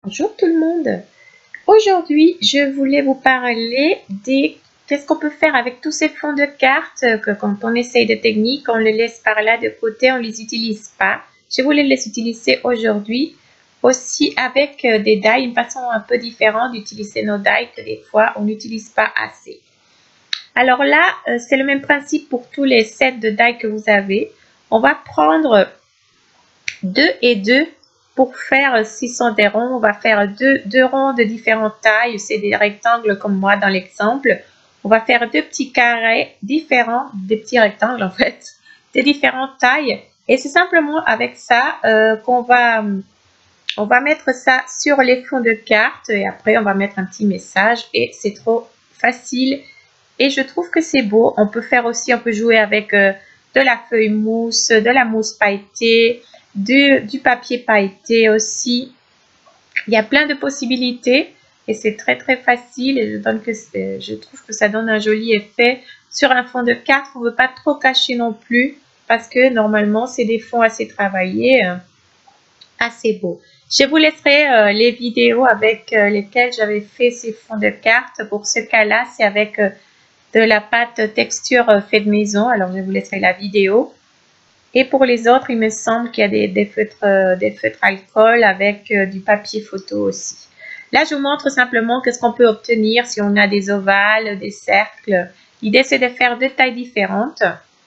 Bonjour tout le monde. Aujourd'hui, je voulais vous parler des qu'est-ce qu'on peut faire avec tous ces fonds de cartes que quand on essaye des techniques, on les laisse par là de côté, on les utilise pas. Je voulais les utiliser aujourd'hui aussi avec des die, une façon un peu différente d'utiliser nos die que des fois on n'utilise pas assez. Alors là, c'est le même principe pour tous les sets de die que vous avez. On va prendre 2 et 2 pour faire 600 des ronds. On va faire deux ronds de différentes tailles. C'est des rectangles comme moi dans l'exemple. On va faire deux petits carrés différents, des petits rectangles en fait, de différentes tailles. Et c'est simplement avec ça qu'on va mettre ça sur les fonds de cartes. Et après, on va mettre un petit message. Et c'est trop facile. Et je trouve que c'est beau. On peut faire aussi, on peut jouer avec de la feuille mousse, de la mousse pailletée, du papier pailleté aussi. Il y a plein de possibilités et c'est très très facile et je trouve que ça donne un joli effet. Sur un fond de carte, on ne veut pas trop cacher non plus parce que normalement c'est des fonds assez travaillés, assez beaux. Je vous laisserai les vidéos avec lesquelles j'avais fait ces fonds de cartes. Pour ce cas-là, c'est avec de la pâte texture faite maison. Alors je vous laisserai la vidéo. Et pour les autres, il me semble qu'il y a des feutres alcool avec du papier photo aussi. Là, je vous montre simplement qu'est-ce qu'on peut obtenir si on a des ovales, des cercles. L'idée, c'est de faire deux tailles différentes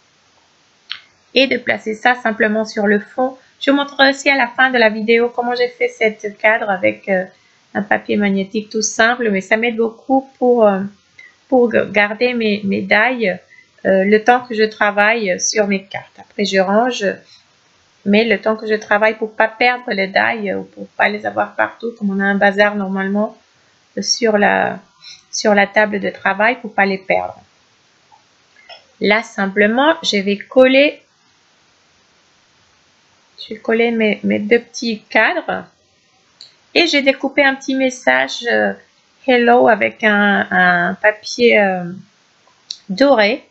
et de placer ça simplement sur le fond. Je vous montrerai aussi à la fin de la vidéo comment j'ai fait cette cadre avec un papier magnétique tout simple, mais ça m'aide beaucoup pour garder mes die le temps que je travaille sur mes cartes. Après, je range, mais le temps que je travaille pour ne pas perdre les die ou pour ne pas les avoir partout, comme on a un bazar normalement sur la table de travail pour ne pas les perdre. Là, simplement, je vais coller mes deux petits cadres et j'ai découpé un petit message hello avec un papier doré.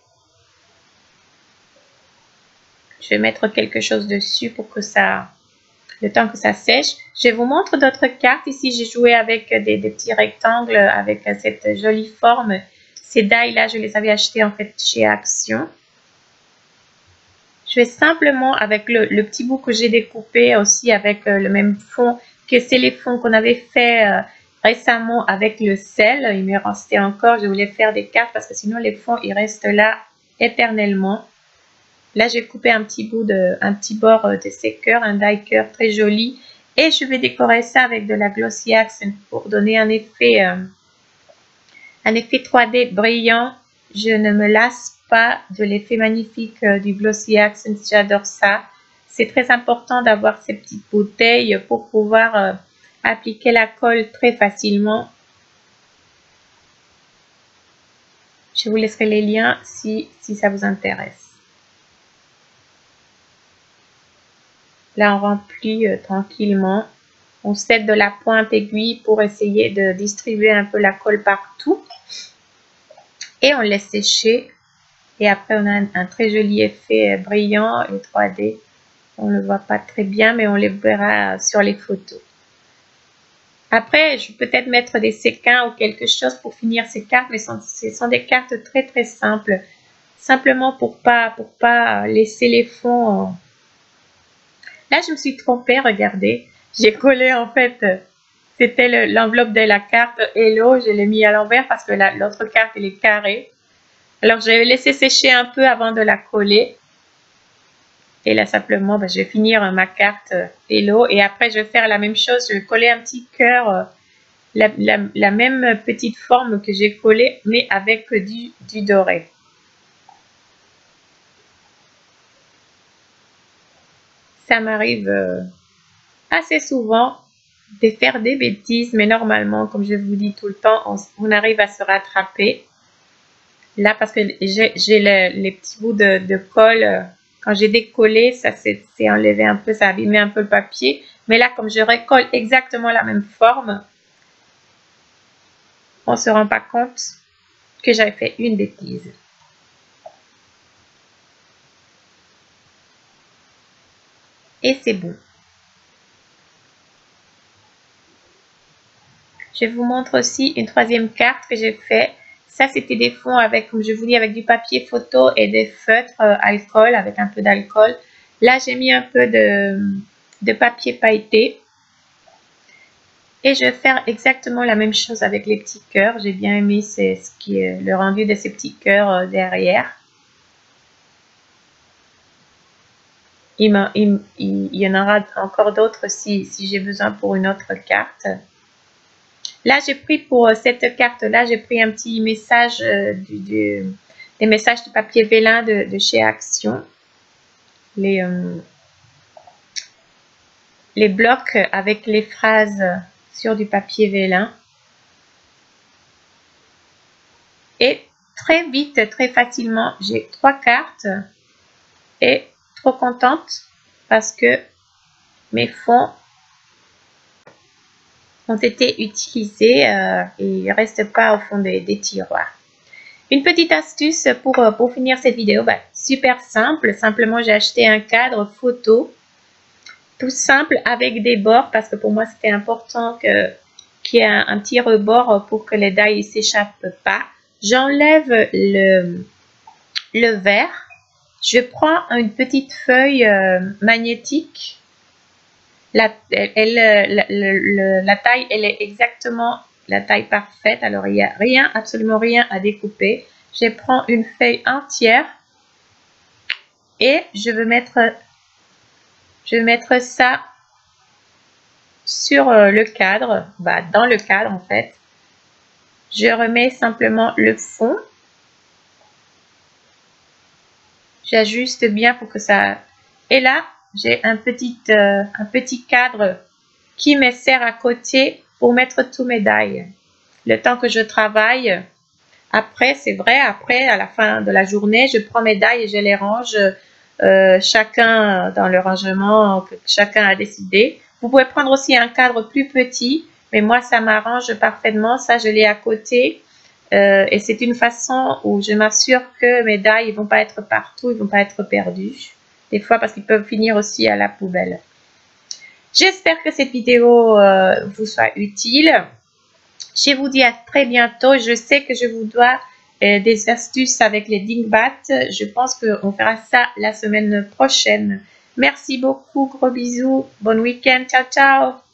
Je vais mettre quelque chose dessus pour que ça, le temps que ça sèche. Je vous montre d'autres cartes. Ici, j'ai joué avec des petits rectangles avec cette jolie forme. Ces die-là, je les avais achetés en fait chez Action. Je vais simplement, avec le petit bout que j'ai découpé aussi avec le même fond, que c'est les fonds qu'on avait fait récemment avec le sel. Il me restait encore, je voulais faire des cartes parce que sinon les fonds, ils restent là éternellement. Là, j'ai coupé un petit bord de ces cœurs, un die cœur très joli. Et je vais décorer ça avec de la Glossy Accent pour donner un effet 3D brillant. Je ne me lasse pas de l'effet magnifique du Glossy Accent. J'adore ça. C'est très important d'avoir ces petites bouteilles pour pouvoir appliquer la colle très facilement. Je vous laisserai les liens si ça vous intéresse. Là, on remplit tranquillement. On s'aide de la pointe aiguille pour essayer de distribuer un peu la colle partout. Et on laisse sécher. Et après, on a un très joli effet brillant et 3D. On ne le voit pas très bien, mais on les verra sur les photos. Après, je vais peut-être mettre des séquins ou quelque chose pour finir ces cartes, mais ce sont des cartes très très simples. Simplement pour pas laisser les fonds. Là, je me suis trompée, regardez. J'ai collé en fait, c'était l'enveloppe de la carte Hello, je l'ai mis à l'envers parce que l'autre carte elle est carrée. Alors, je vais laisser sécher un peu avant de la coller. Et là, simplement, je vais finir ma carte Hello. Et après, je vais faire la même chose. Je vais coller un petit cœur, la même petite forme que j'ai collée, mais avec du doré. Ça m'arrive assez souvent de faire des bêtises, mais normalement, comme je vous dis tout le temps, on arrive à se rattraper. Là, parce que j'ai les petits bouts de colle, quand j'ai décollé, ça s'est enlevé un peu, ça a abîmé un peu le papier. Mais là, comme je recolle exactement la même forme, on ne se rend pas compte que j'avais fait une bêtise. Et c'est bon. Je vous montre aussi une troisième carte que j'ai fait. Ça, c'était des fonds avec, comme je vous dis, avec du papier photo et des feutres alcool, avec un peu d'alcool. Là, j'ai mis un peu de papier pailleté. Et je vais faire exactement la même chose avec les petits cœurs. J'ai bien aimé ce qui est le rendu de ces petits cœurs derrière. Il y en aura encore d'autres si j'ai besoin pour une autre carte. Là, j'ai pris pour cette carte-là, j'ai pris un petit message, des messages de papier vélin de chez Action. Les blocs avec les phrases sur du papier vélin. Et très vite, très facilement, j'ai 3 cartes et trop contente parce que mes fonds ont été utilisés et ils ne restent pas au fond des tiroirs. Une petite astuce pour finir cette vidéo, super simple. Simplement, j'ai acheté un cadre photo tout simple avec des bords parce que pour moi, c'était important qu'il y ait un petit rebord pour que les die ne s'échappent pas. J'enlève le verre. Je prends une petite feuille magnétique. La taille, elle est exactement la taille parfaite. Alors, il n'y a rien, absolument rien à découper. Je prends une feuille entière et je vais mettre ça sur le cadre, dans le cadre en fait. Je remets simplement le fond. J'ajuste bien pour que ça... Et là, j'ai un petit cadre qui me sert à côté pour mettre tous mes die. Le temps que je travaille, après, c'est vrai, après, à la fin de la journée, je prends mes die et je les range, chacun dans le rangement que chacun a décidé. Vous pouvez prendre aussi un cadre plus petit, mais moi, ça m'arrange parfaitement. Ça, je l'ai à côté. Et c'est une façon où je m'assure que mes die ne vont pas être partout, ils ne vont pas être perdus. Des fois, parce qu'ils peuvent finir aussi à la poubelle. J'espère que cette vidéo vous soit utile. Je vous dis à très bientôt. Je sais que je vous dois des astuces avec les dingbats. Je pense qu'on fera ça la semaine prochaine. Merci beaucoup. Gros bisous. Bon week-end. Ciao, ciao.